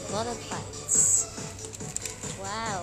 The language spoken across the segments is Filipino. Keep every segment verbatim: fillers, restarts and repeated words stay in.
lot of bites. Wow.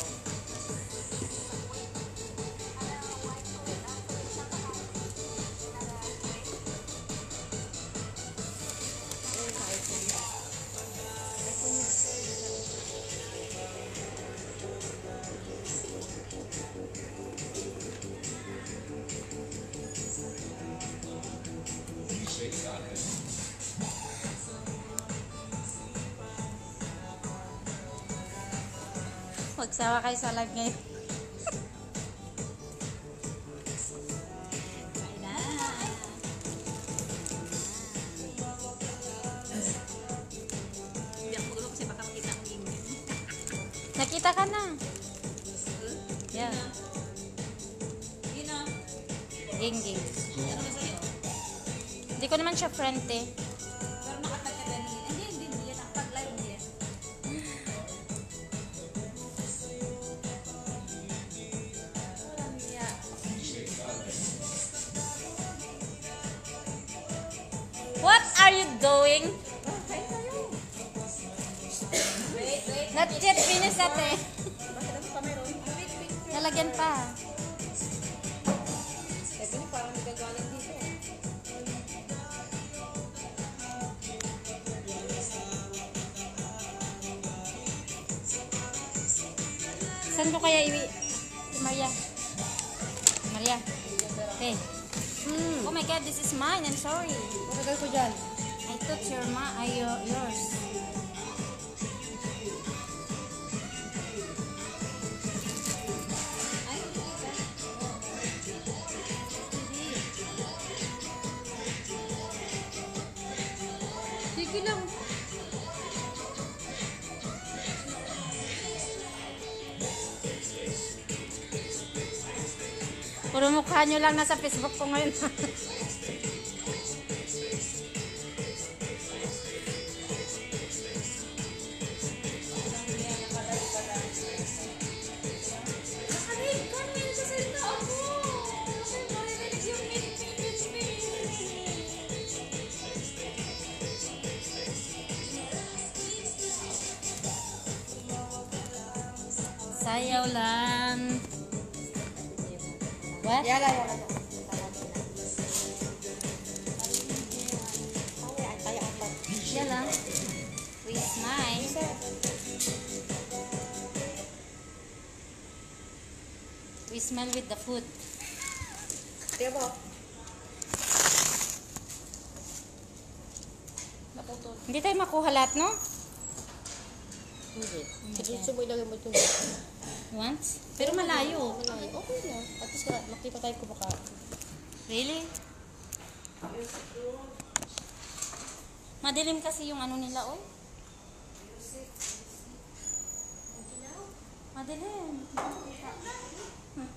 Magsawa kayo sa live ngayon. Nakita ka na. Yeah. Ging ging. Hindi ko naman siya friend eh. Pero nakatag ka din. Hindi, hindi, hindi. Yan ang pag-live hindi. What are you doing? Wait, wait. Not yet finished ate. Bakit ako pa meron? Wait, wait. Nalagyan pa. Ito ni parang nagagaling dito. Saan ko kaya iwi? Si Maria. Maria. Hey. Hmm. Oh my god, this is mine. I'm sorry. Matagal ko dyan. I thought your ma ay your, yours. Sige lang. Puro mukha nyo lang nasa Facebook ko ngayon. Sayaw lang. What? Yala, yala. Yan lang. We smile. We smile with the food. Tiyo ba? Naputol. Hindi tayo makuha lahat, no? Hindi. Sige, mo ilagay mo ito. Once? Pero malayo. Malayo. Okay lang. At least makita tayo kung baka. Really? Madilim kasi yung ano nila, oy. Madilim. Hmm.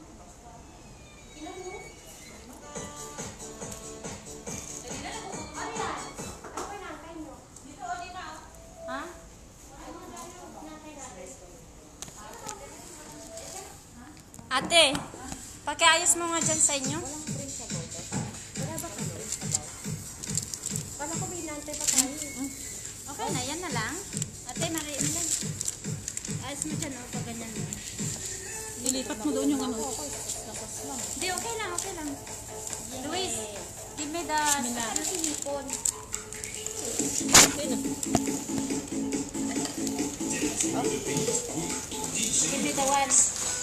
Ha? Ate, pakiayos mo nga dyan sa inyo. Walang print sa bawda. Wala ba kang print sa bawda? Kala ko may inantay pa tayo. Okay na, yan na lang. Ate, mariin lang. Ayos mo dyan, oh, pag ganyan mo. Lilipat mo doon yung ano. Hindi, okay lang, okay lang. Luis, give me the... Ano si Hipon? Give me the one.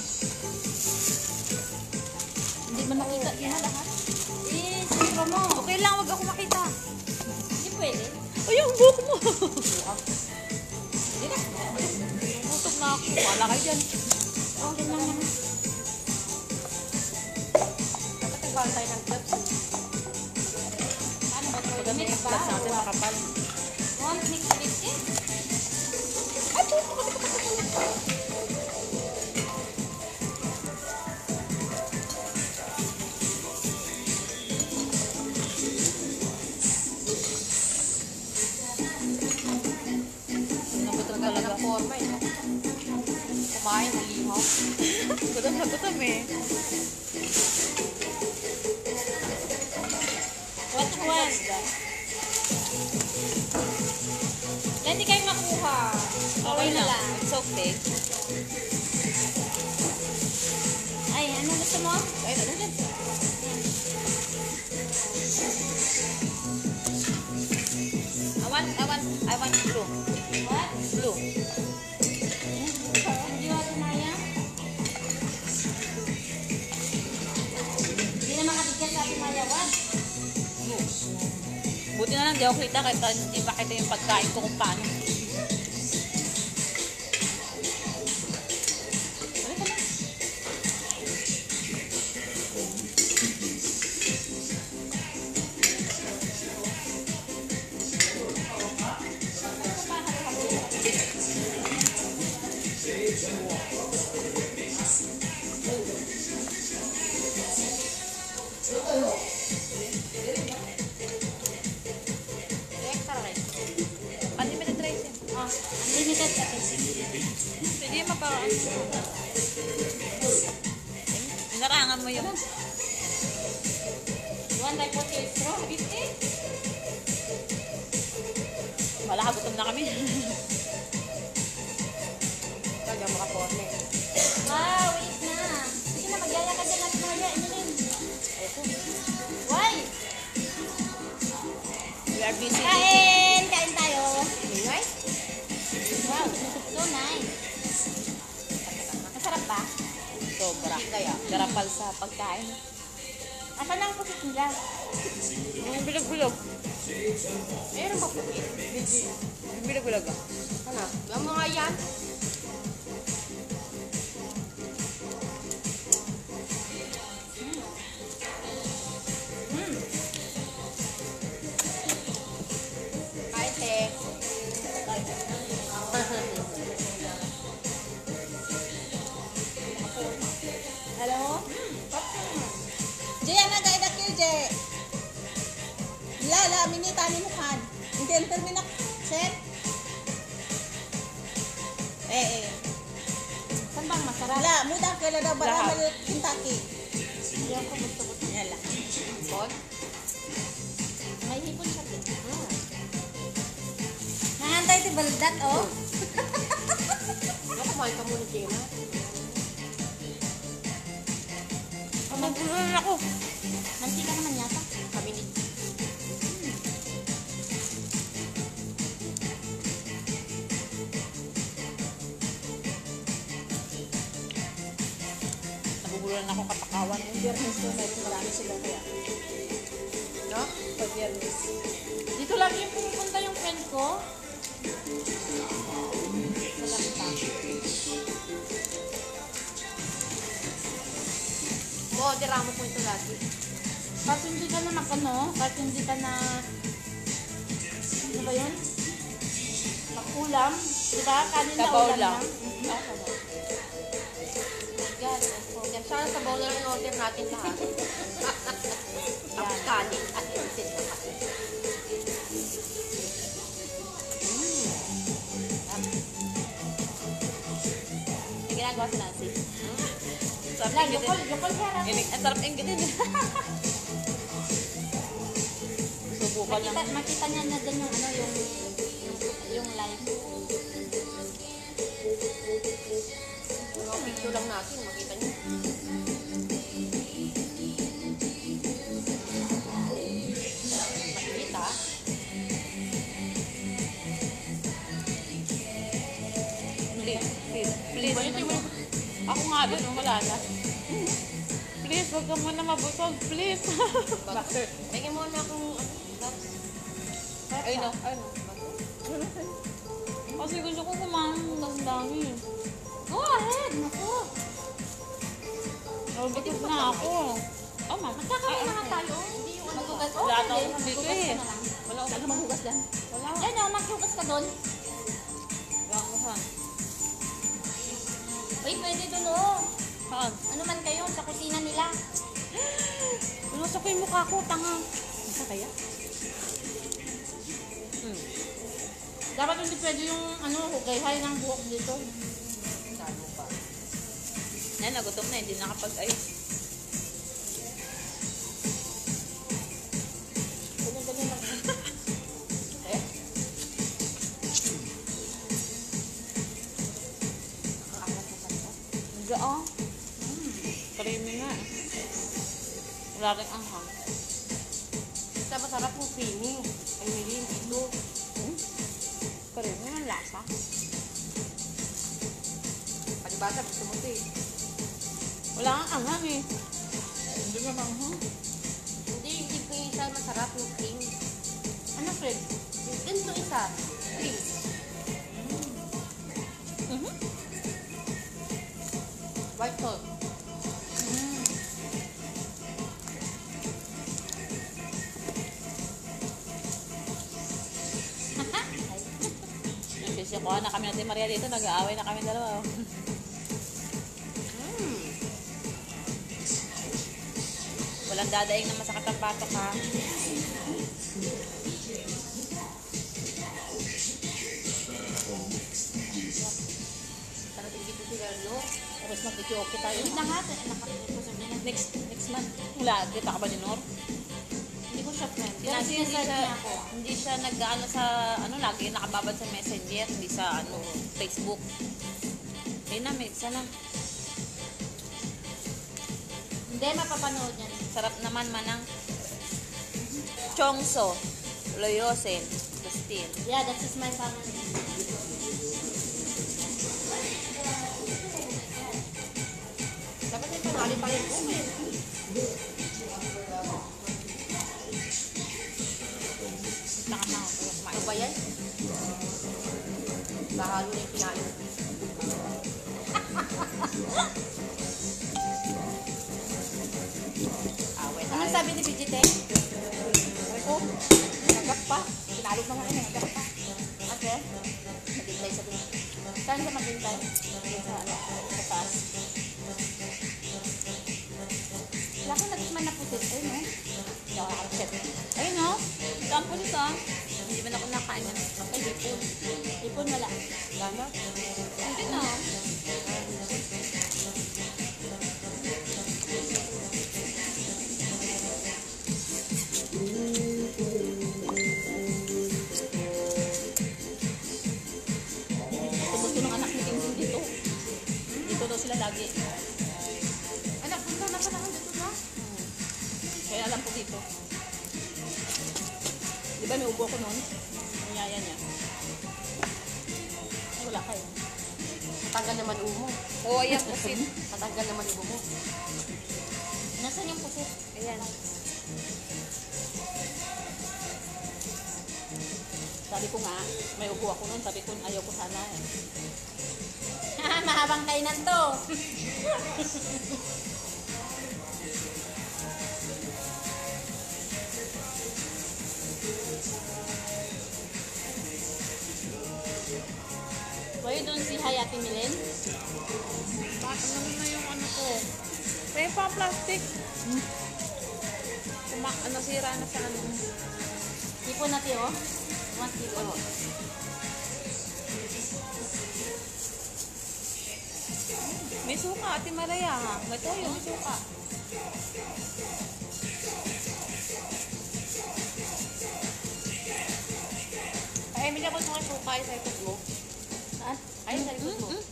Hindi man nakita niya lahat. Eh, sentro mo. Okay lang, wag ako makita. Hindi pwede. O yung buhok mo. Hindi na. Busog na ako. Wala kayo dyan. Okay lang naman. Nakatagal tayo ng clubs. Ano ba ito? Maganda yung clubs natin makapal. One mix with it. Nagutom talaga forma eh. Kumain, nalihaw. Gutom na gutom eh. What one? Yan, di kayo makuha. Try na lang. It's okay. Ay, ano gusto mo? Ay, ano dyan? I want, I want, I want blue. What? Blue. Hindi mo Maya? Hindi na makatigas sa ating Maya. What? Buti na lang, di ako kita kahit hindi makita yung pagkain ko kung paano. Unlimited rice yan. Oh, unlimited kasi. Sige, mapa... Inarangan mo yun. One type of extra. fifty? Wala ka, gutom na kami. Kaya makaporne. Wow, wait na. Sige na, magyaya ka dyan natin Maya. Inilin. Why? We are busy. Kain! Kain tayo. Ingay? Wow, so nice. Masarap ba? Sobra. Kaya. Garapal sa pagkain. Asan ang pusit nila? Yung bilog-bilog. Meron pa po. Yung bilog-bilog. Ano? Yung mga yan? Kahit eh. Hello? Jaya na gaya na kayo, Jay. Lala, minita ni mukhan. Hindi, enter mo na. Set? Eh, eh. Saan bang masarap? Wala, muda ka na daw. Baramal Kentucky. Yan ko gusto ko. Yan lang. Kon? May hipon siya. Ah. Nahantay si Baldat, oh. Ano kumain ka muna, Gemma? Magulan ako. Mantika naman yata. Kami ni... Nagugulan ako katakawan. Yung biyernes ko, medyo marami sila kaya. No? Pag biyernes. Dito lang yung pupunta yung friend ko. Mo-order mo po ito lagi. Kahit hindi ka na makano, kahit hindi ka na... Ano ba yun? Makulam. Diba? Kanin na Sabaw ulam lang. lang. Mhm. Oh, sabaw. Yan. Yan. Sana sa bowl lang yung order natin lahat. Tapos kanin. At isin na kasi. Yung ginagawa si Nancy. Sarap Wala, inggitin. yukol, yukol siya lang. Inig- Ang sarap inggitin. Subukan Makita, lang. makita niya na dyan yung ano, yung, yung, yung live. Mga picture lang natin. Makita niyo. Makita. Please, please, please. Ako nga din, oh, wala na. Please, huwag ka muna mabusog. Please. Bakit? Tingin mo na kung... Ay, no. Ay, no. Kasi gusto ko kumain. Ang dami. Go ahead, naku. Nabitis na ako. Oh, ma'am. Magkakaroon na nga tayo. Hindi yung ano. Maghugas. Oh, Wala pwede. akong dito Maghugas eh. ka na lang. Wala akong Saan ka maghugas dyan? Wala. Yan o, maghugas ka doon. Wala akong saan. Uy, pwede doon oh. Saan? Ano man kayo, sa kusina nila. Pinusok ko yung mukha ko, tanga. Isa kaya? Hmm. Dapat hindi pwede yung ano, hugay-hay ng buhok dito. Yan, nagutom na. Hindi nakapag-ayos. Ganyan-ganyan lang. Eh? Mangga oh. Creamy nga. Wala rin anghang. Basta masarap yung creamy. Ay, Milin, ito. Hmm? Creamy ang lasa. Palibasa, gusto mo ito eh. Wala kang anghang eh. Hindi nga manghang. Hindi, hindi ko yung isa masarap yung cream. Ano, Fred? Ganito isa. Cream. Mhm. White salt. Mm. Nagsisikuha na kami natin Maria dito. Nag-aaway na kami dalawa. Oh. Mm. Walang dadaing na masakit ang batok ha. Parang dito sila, no? Tapos mag-kioke tayo. Wait lang ha. Nakapagod ko sabihin na. Next next month. Wala, kita ka ba ni Nor? Hindi ko siya friend. Pero Kasi hindi sinasabi siya, niya ako. hindi siya nag-ano sa, ano, lagi nakababad sa messenger, hindi sa, ano, Facebook. Hindi na, may isa lang. Hindi, mapapanood niya. Sarap naman manang. Chongso, Loyosen, Gustin. Yeah, that is my family. Dapat yung pangali pa rin po eh. Nakama ako kumain. Ano ba yan? Bahalo na yung kinain. Away Ano tayo. sabi ni Vegete? Ay ko, nagak pa. Pinalog na nga yun, nagak pa. Okay. Nagintay sa doon. Saan ka maghintay? Sa ano, sa taas. Wala ka nagman na pusit. Ayun, no? Hindi ako nakakachep. Ayun no, tampo nito ah. Hindi ba na ako nakain yan? Ay, hipon. Ipon wala. Gana. Hindi na. Gusto ng anak ni Tingting dito. Dito daw sila lagi. Anak, punta na ka na dito na. Kaya alam ko dito. Di ba may ubo ko noon? Ang yaya niya. Ay, wala kayo. Matanggal naman ubo mo. Oo, ayan, pusin. Matanggal naman ubo mo. Nasaan yung pusit? Ayan. Sabi ko nga, may ubo ako noon. Sabi ko, ayaw ko sana. Eh. Mahabang kainan to. Pwede doon si Hayati Milen? Bakit naman na yung ano ko? Kaya pa plastic. Kumak, ano, sira na sa ano. Tipon natin, oh. Mas tipon. May suka, Ate Maria ha. May toyo, may suka. Ay, Emilia, kung mga suka ay sa ikot mo. Saan? Ay, sa ikot mo. Mm,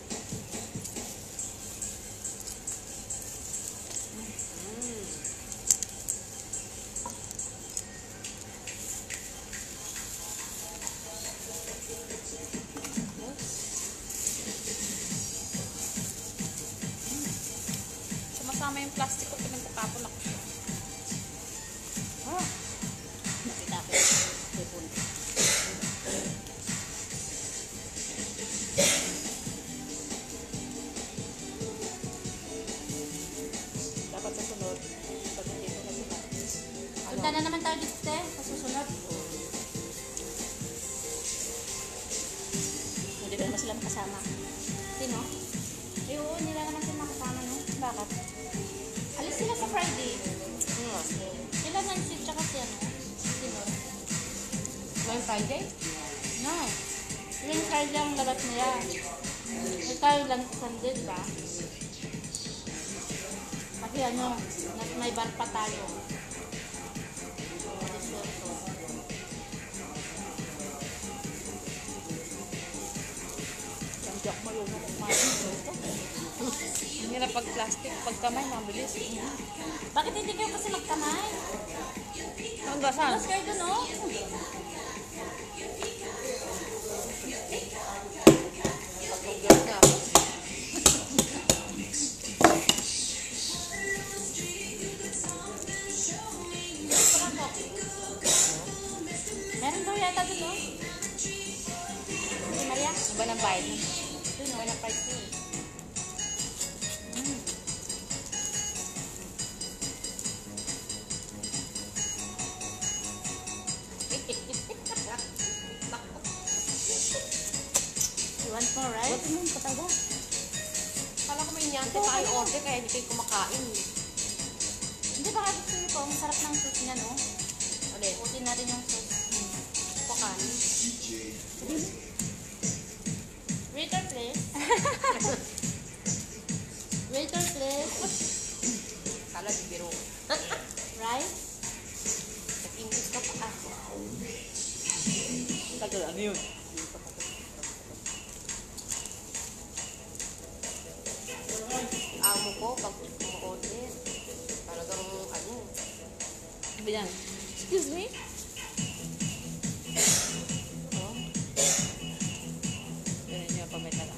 Sumasama yung plastic ko, pinagkakapon ako. Ah. Nakita ko. Hipon. Dapat sa sunod, pag hindi ko na sila. Punta na naman tayo dito, te. Sa susunod. Hindi na naman sila makasama. Sino? Eh, oo, nila naman sila makasama, no? Bakit? Alis sila sa Friday. Hmm. Sila Nancy, tsaka si ano? Sino? Ngayong Friday? No. Yung Friday ang labas nila. Eh, tayo lang sa Sunday, di ba? Kasi ano, nas- may bar pa tayo. Desierto. Ang jack mo yung kumain dito. Hirap pag plastic, pag kamay, mabilis. Bakit hindi kayo kasi magkamay? Ang gasan. Mas kayo dun, oh. Pag-girl na. Meron daw yata dun, oh. Si Maria? Iba ng bayad. Dun, oh. Walang price niya. You want more rice? Ba't mo pataga? Kala ko may inyante tayo order kaya hindi kayo kumakain. Hindi ba gusto niyo po? Ang sarap ng sauce niya, no? Ulit. Putin natin yung sauce. Pakain. Waiter, please. Waiter, please. Kala di biro. Rice? Nag-English ka pa. Tagal, ano yun? Amo ko pag ma-order. Talagang ano. Bilang, excuse me? Oh. Ganun yung pameta lang.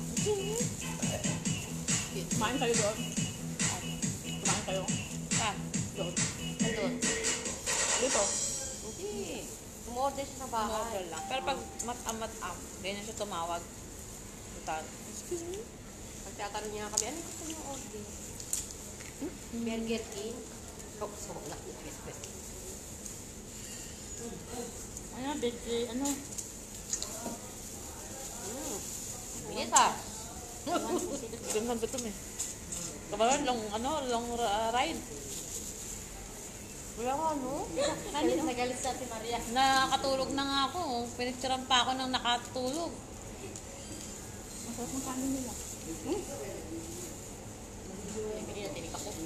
Kumain kayo doon? Kumain kayo? Ah, Doon. Doon. Dito? Hindi. Umorder siya sa bahay. umorder lang. Pero pag mat-am-mat-am, ganyan siya tumawag. Total. Excuse me? Pagtatanong niya kami, ano gusto niyo order? Burger King? Oh, so wala. Ano, veggie, ano? Mm. Bilis ah. Ganun ba ito eh? Kabalan, long, ano, long uh, ride. Wala ka, no? Kanina nagalit sa Ate Maria. Nakatulog na nga ako. Pinicturean pa ako ng nakatulog. Masarap ng kanin nila. Hmm? Bili na tinik ako.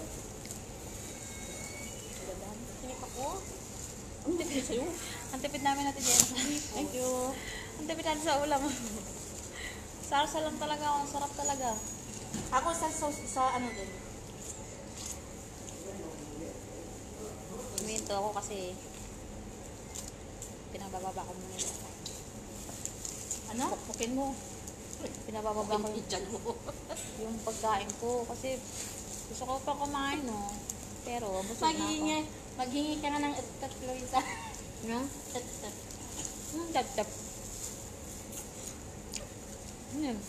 Tinik ako? Ang tipid sa'yo. Ang tipid namin natin Jen. Thank you. Ang tipid natin sa ulam. Sarsa lang talaga ako. Ang sarap talaga. Ako sa sauce, sa ano din. Huminto ako kasi pinabababa ko muna. Ano? Pukpukin mo. Pinabababa ko yung, Dyan mo. yung pagkain ko kasi gusto ko pa kumain, no? Pero busog na ako. Maghingi, maghingi ka nga ng etat, Luisa. No? Etat. Hmm, tap-tap. Ano yun?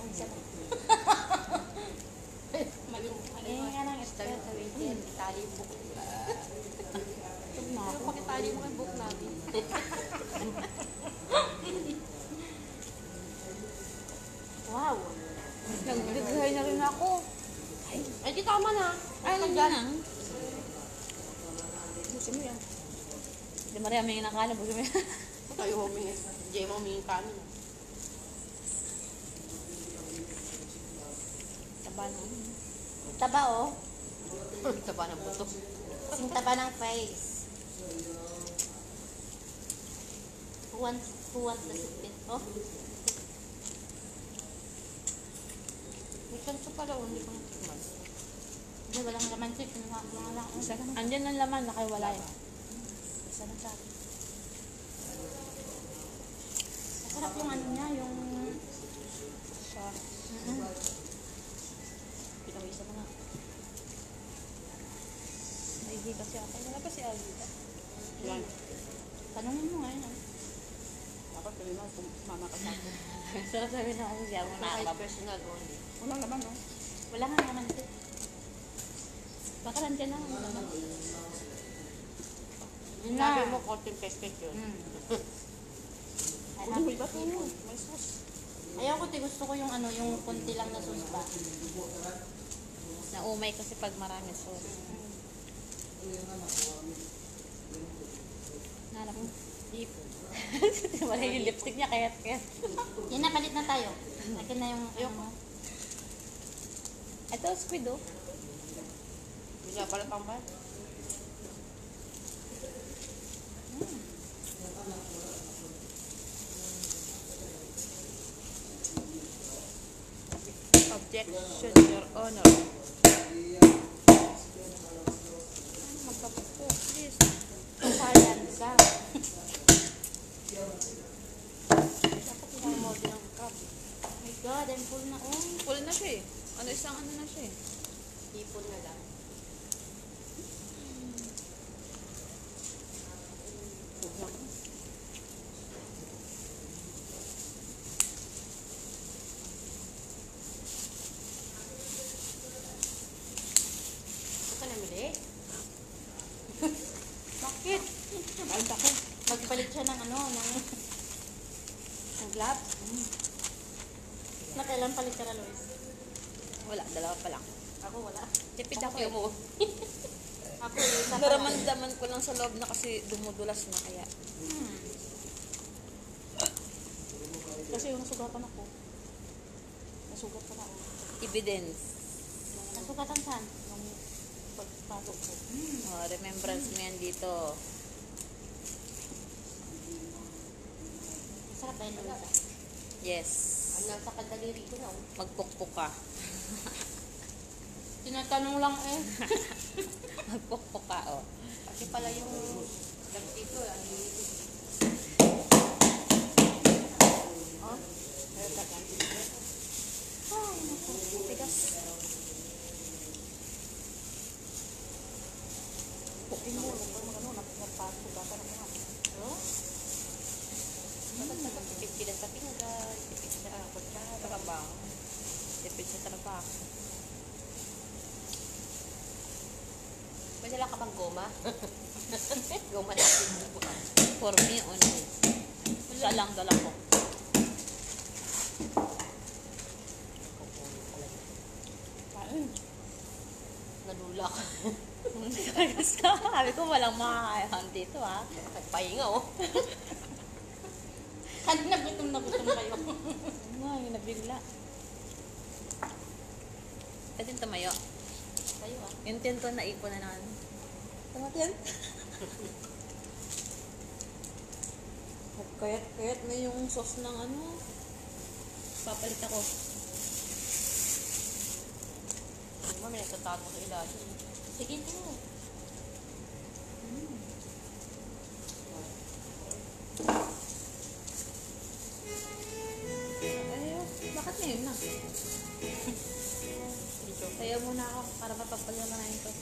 Maghingi ka ng Sabi etat. sa waiter, itali book. Busog na Pero ako. bakit itali mo yung book natin? Wow. Nag-design na rin ako. Ay, di tama na. Ay, ano na? Gusto mo yan. Hindi Maria, may kinakain. Gusto mo yan. Kayo humingi. Jay mo humingi kami. Taba na. Taba, oh. Taba ng buto. Kasing taba ng face. Who wants, who wants the sipit? Oh. May kanso pala, oh, hindi ko natikman. Hindi, walang laman sip. Ano nga, mga lang. Ano lang. Andyan ang laman, nakaiwala yun. Isa lang sa akin. Masarap yung ano niya, yung... Sauce. Mm-hmm. Pinawisa mo na. Naigi kasi ako. Wala pa si Alvita. Yan. Tanungin mo ngayon, ah. Dapat sabi mo kung mama ka sa akin. Sarap sabi na ako siya mo Kahit nakakap. personal only. Wala naman, no? Wala nga naman sip. Baka nandiyan na. Wala naman. Yun na. Sabi mo, konting pespek yun. Mm. I have Uy, ba't yun? May sauce. Ayaw ko, te, gusto ko yung ano, yung konti lang na sauce ba. Naumay kasi pag marami sauce. Nanap mo. Deep. Wala yung lipstick niya, kaya kaya. Yan na, palit na tayo. Akin na yung ano mo. Ito, squid oh. Bisa pala pang ba? Object. Objection, Your Honor. Ano magkapupo? Please. Kasayan ka. Dapat yung mo din ang cup. Oh my God, I'm full na oh. Full na siya eh. Ano isang ano na siya eh. Ipon na lang. Ito ka namili? Bakit? Ay, ako. Magpalit siya ng ano, ng, ng gloves. Mm. Nakailan palit ka na, Lois? Wala, dalawa pa lang. Ako wala. Tipid ako eh. mo. Ako eh, isa pa lang. Naramdaman ko lang sa loob na kasi dumudulas na kaya. Hmm. Kasi yung nasugatan ako. Nasugat pa na ako. Evidence. Nasugatan saan? Yung pagpasok ko. Hmm. Oh, remembrance mo yan dito. Masarap ba yun, Loisa? Yes. Ano sa kadaliri ko na. oh. Magpukpuk ka. Tinatanong lang eh. Magpukpuk ka, oh. Kasi pala yung lag dito. Ang dito. Oh? Meron ka kan? Ay, naku. Tigas. Pukin mo. Huwag ka mag-ano. Nagpasugatan ako nga. Oh? Bakit nakatipid sila sa pinggan, tipid sa kutsara. Trabaho. Tipid sa trabaho. May dala ka pang goma? Goma natin. For me, only. Siya lang dala ko. Kain. Nadulak. Tagas ka. Sabi ko walang makakayahan dito, ha. Nagpahinga oh. Kanina gutom na gutom kayo. Ano nga, yung nabigla. Pwede yung tumayo. Kayo ah. Yung tin ko naipon na naman. Tumatin. Kayat-kayat na yung sauce ng ano. Papalit ako. Hindi mo, may nagtatago sa ilalim. Sige to. Ay, bakit ngayon na? Dito. Kaya muna ako para mapapalalaman ko.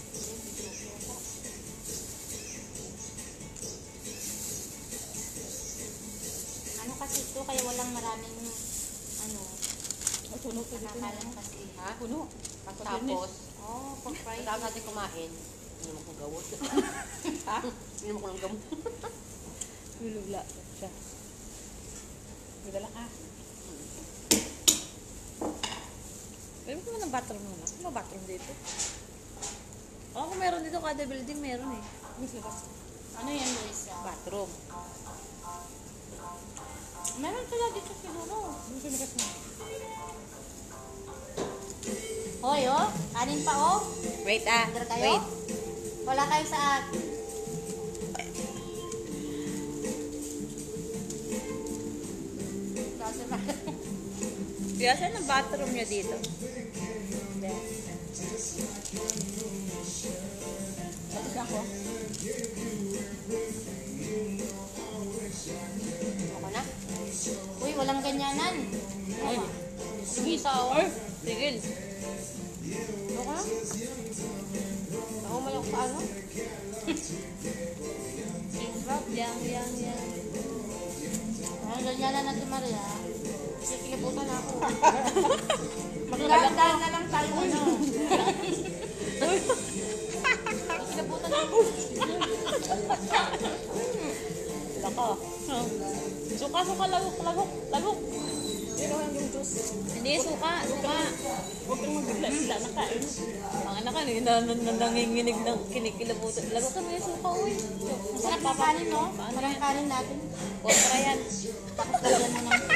Ano kasi ito, kaya walang maraming ano, Puno ko dito na. nakakalan kasi. Ha? Puno. Tapos, Oh, pag fried. pagkatapos natin kumain, hindi naman ko gawot. Ha? Hindi naman ko lang gamot. Lulugla siya. Magdala ka. Pwede ko naman ng bathroom muna. Ano bathroom dito? Oo, kung meron dito kada building, meron eh. Ano yan, Luisa? Bathroom. Meron sila dito siguro. Hoy, oh. Kanin pa, oh. Wait ah. Order kayo? Wait. Wala kayo sa... Kasi na. Kaya saan ang bathroom niya dito? Tapos ako. Ako na? Uy, walang ganyanan. Ay. Yung isa oh. Ay, tigil. Ano ka? Ako may ako sa ano? Yang, yang, yang. Walang ganyanan na si Maria. Sikiliputan na ako. Magdaan na lang tayo, ano. Sikiliputan na ako. Sila ka. Suka, suka, lagok, lagok, lagok. Hindi, suka, suka. Huwag kang magbigla-bigla na kain. Ang anak ka, na, na, na, nanginginig ng kinikilabutan. Lagok ka mo yung suka, uy. Masarap pa kanin, no? Parang kanin natin. Kontra yan. Tapos lagyan mo ng...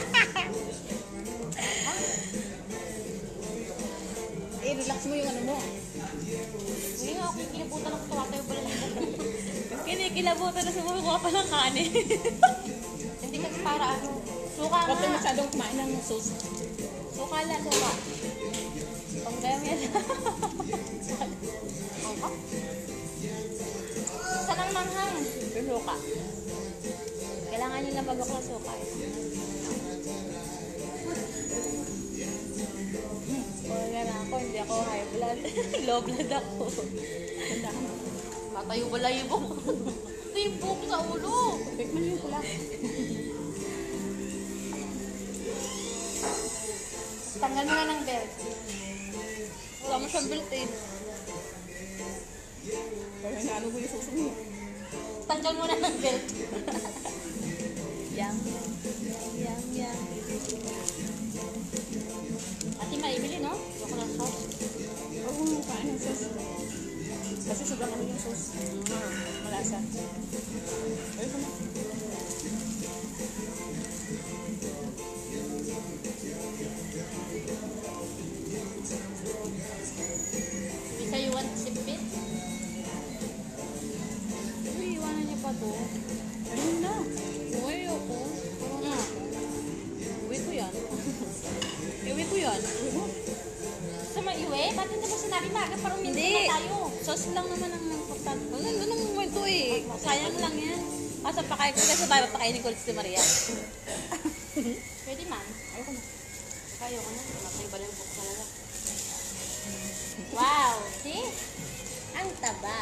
Eh, relax mo yung ano mo. Hindi nga ako kikiliputan ako tawa tayo pala ng buko. Kinikilabutan na sa mga pa ng kanin. Hindi kasi para ano. Suka Huwag ka nga. masyadong kumain ng sauce. Suka lang, suka. Pang-remel. Ako? Isa lang manghang. Yung suka. Kailangan nyo na magok ng suka eh. Kung gana ako, hindi ako high blood. Low blood ako. Matayo ba layo? Ito yung buhok sa ulo. Tikman yung pula. Tanggal mo na ng belt. Wala mo siyang built in. Parang inaano mo yung susunod. Tanggal mo na ng belt. Yang, yang, yang. Ate, maibili, no? Ako ng sauce. Huwag mo kain ng sauce. Kasi sobrang ano yung sauce. Malasa. Ayun ko na. Bisa you want sipit? Uy, iwanan niya pa to. Ayun na. Uy, ako. Mm. Uwi ko yan. Uwi ko yan. Gusto mo iwe? Ba't hindi mo sinabi maaga para uminto Hindi. na tayo? Sauce lang naman ang importante. Ano, anong momento eh. Sayang lang yan. Kasi pakain ko kasi tayo pakainin ko ulit si Maria. Pwede man. Ayoko na. Kayo ko na. Matay ba yung buhok talaga? Wow! See? Ang taba.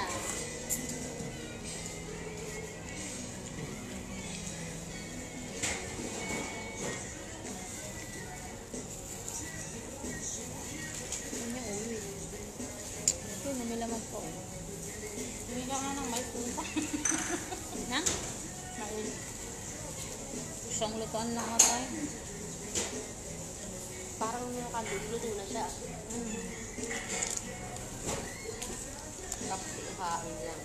Ano yung uwi? Okay, namilaman po. Hindi ka nga ng may punta. Nang? Maul. Isang lutuan lang nga tayo. Parang nakaduluto na siya. Tapos ikain lang.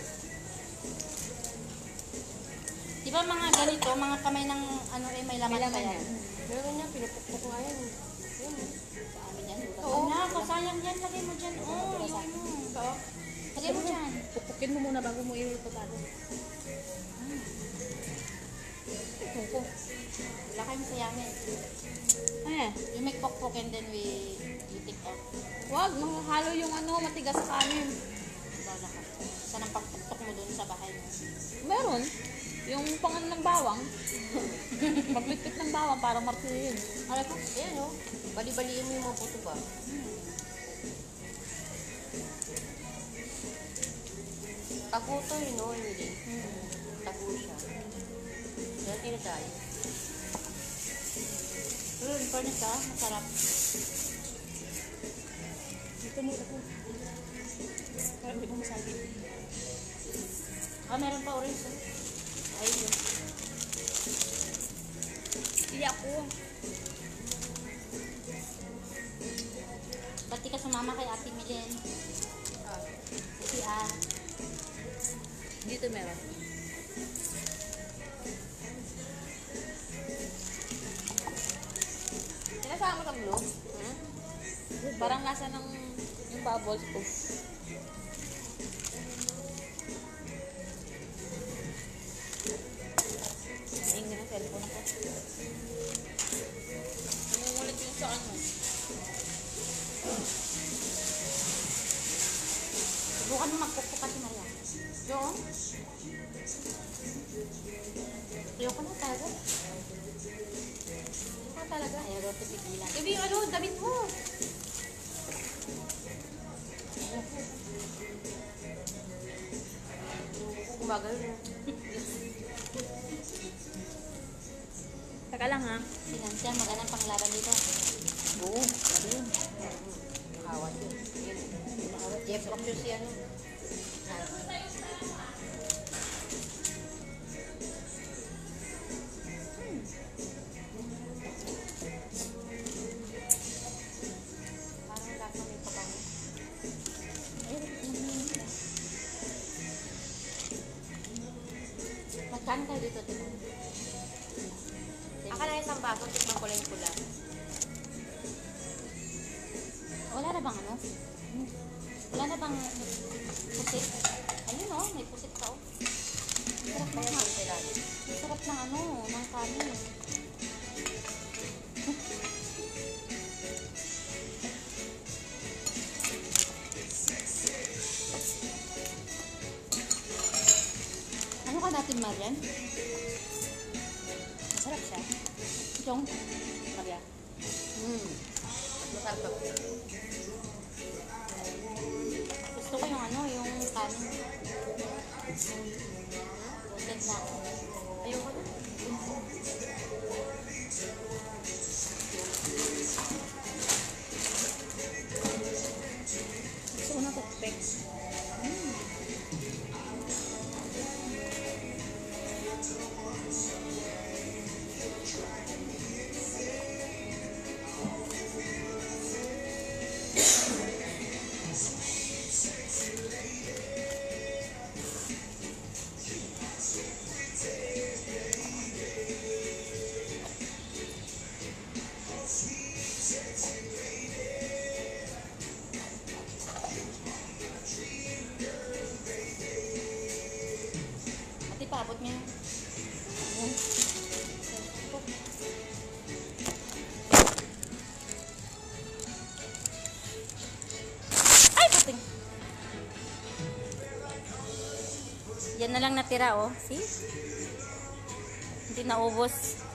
Di ba mga ganito, mga kamay ng ano eh, may laman May laman pa yan? yan. Meron niya, pinupukpok nga yan. Yan. Sa amin yan. Oo. Ano, kasayang yan. Lagay mo dyan. Oh, yun mo. Oo. Lagay mo dyan. Pupukin mo muna bago mo ilulutado. Kuko. Wala kayong sayamin. Eh, You make pokpok and then we you take out. wag. Mahalo yung ano, matigas sa kanin. Bala ka. Saan ang pagpukpok mo dun sa bahay mo? Meron. Yung pangan ng bawang. Pagpitpit ng bawang para martilin. Alam ko, ayan o. Bali-baliin mo yung mga puto ba? Tago to yun o, hindi. Tago siya. Yan tinatay. Yun, furnace ah. Masarap. Dito mo ito. Parang hindi mo masabi. Ah, meron pa orange. Oh. Ayun. Hindi ako. Pati ka sumama kay Ate Milen. Ah. Si ah. Dito meron. Sinasama sa blue? Hmm? Parang lasa ng yung bubbles ko. Naingin ang cellphone ako. Nangungulit yung sa ano. Subukan mo magpukpok kasi Maria. Yung? Ayoko na talaga. Ayoko talaga. Ayaw ko pigilan. Gabi yung ano, damit mo. Umagal na. Taka lang ha. Sinansiya, magandang panglaban dito. Oo, ano yun? Nakawat yun. Yun. Jeff Rock yun si ano. Parang lasa may pabango. Magkano tayo dito, diba? Aka na isang baso, tikman ko lang yung pula. Wala na bang ano? Wala na bang pusit? Ayun oh, may pusit pa oh. Sarap Kaya na yung kailangan. Sarap ng ano, ng kanin. Chong. Sabi ah. Hmm. Masarap to. Gusto ko yung ano, yung kanin. Roasted na. Ayoko na. Gusto ko na toothpick. Ate, paabot mo yun. Ay, puting! Yan na lang natira, oh. See? Hindi naubos.